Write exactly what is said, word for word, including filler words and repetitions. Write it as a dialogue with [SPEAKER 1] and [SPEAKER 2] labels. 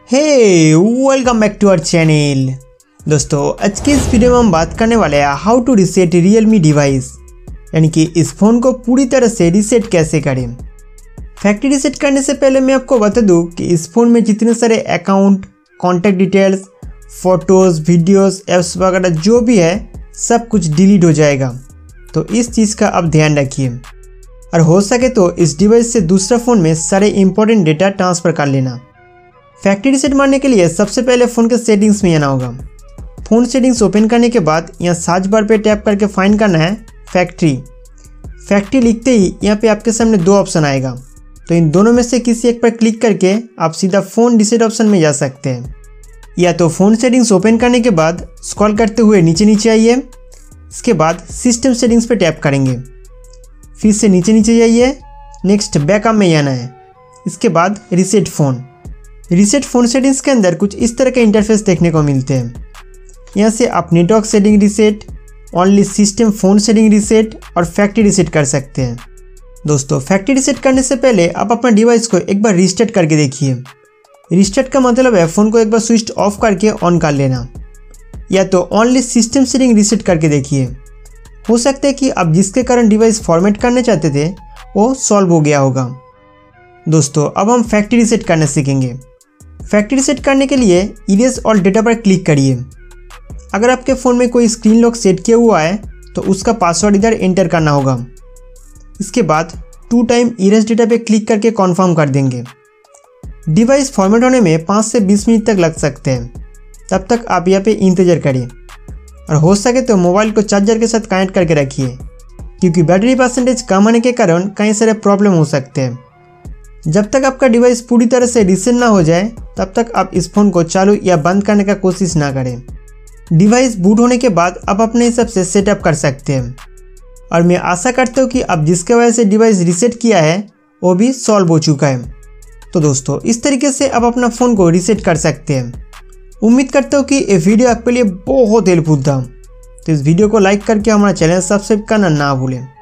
[SPEAKER 1] Hey welcome back to our channel. दोस्तों आज के इस वीडियो में हम बात करने वाले हैं how to reset Realme device, यानी कि इस फ़ोन को पूरी तरह से रीसेट कैसे करें। फैक्ट्री रीसेट करने से पहले मैं आपको बता दूं कि इस फ़ोन में जितने सारे account, contact details, photos, videos, apps वगैरह जो भी है सब कुछ डिलीट हो जाएगा। तो इस चीज़ का आप ध्यान रखिए और हो सके तो इस डिवाइस से दूसरा फ़ोन में सारे इंपॉर्टेंट डेटा ट्रांसफ़र कर लेना। फैक्ट्री रीसेट मारने के लिए सबसे पहले फ़ोन के सेटिंग्स में आना होगा। फ़ोन सेटिंग्स ओपन करने के बाद यहाँ सर्च बार पे टैप करके फाइंड करना है फैक्ट्री। फैक्ट्री लिखते ही यहाँ पे आपके सामने दो ऑप्शन आएगा, तो इन दोनों में से किसी एक पर क्लिक करके आप सीधा फ़ोन रीसेट ऑप्शन में जा सकते हैं। या तो फ़ोन सेटिंग्स ओपन करने के बाद स्क्रॉल करते हुए नीचे नीचे आइए, इसके बाद सिस्टम सेटिंग्स पर टैप करेंगे, फिर से नीचे नीचे जाइए, नेक्स्ट बैकअप में आना है, इसके बाद reset phone. Reset phone settings के अंदर कुछ इस तरह के इंटरफेस देखने को मिलते हैं। यहाँ से आप network setting reset, only system phone setting reset और फैक्ट्री रीसेट कर सकते हैं। दोस्तों फैक्ट्री रीसेट करने से पहले आप अपना डिवाइस को एक बार रीस्टार्ट करके देखिए। रीस्टार्ट का मतलब है फ़ोन को एक बार स्विच ऑफ करके ऑन कर लेना, या तो ओनली सिस्टम सेटिंग रीसेट करके देखिए। हो सकता है कि आप जिसके कारण डिवाइस फॉर्मेट करना चाहते थे वो सॉल्व हो गया होगा। दोस्तों अब हम फैक्ट्री रीसेट करना सीखेंगे। फैक्ट्री रीसेट करने के लिए इरेज ऑल डेटा पर क्लिक करिए। अगर आपके फ़ोन में कोई स्क्रीन लॉक सेट किया हुआ है तो उसका पासवर्ड इधर एंटर करना होगा। इसके बाद टू टाइम इरेज डेटा पे क्लिक करके कॉन्फर्म कर देंगे। डिवाइस फॉर्मेट होने में पाँच से बीस मिनट तक लग सकते हैं, तब तक आप यहाँ पे इंतज़ार करिए और हो सके तो मोबाइल को चार्जर के साथ कनेक्ट करके रखिए, क्योंकि बैटरी परसेंटेज कम होने के कारण कई सारे प्रॉब्लम हो सकते हैं। जब तक आपका डिवाइस पूरी तरह से रीसेट ना हो जाए तब तक आप इस फ़ोन को चालू या बंद करने का कोशिश ना करें। डिवाइस बूट होने के बाद आप अपने हिसाब से सेटअप कर सकते हैं और मैं आशा करता हूँ कि आप जिसके वजह से डिवाइस रीसेट किया है वो भी सॉल्व हो चुका है। तो दोस्तों इस तरीके से आप अपना फ़ोन को रीसेट कर सकते हैं। उम्मीद करता हूँ कि ये वीडियो आपके लिए बहुत हेल्पफुल था। तो इस वीडियो को लाइक करके हमारा चैनल सब्सक्राइब करना ना भूलें।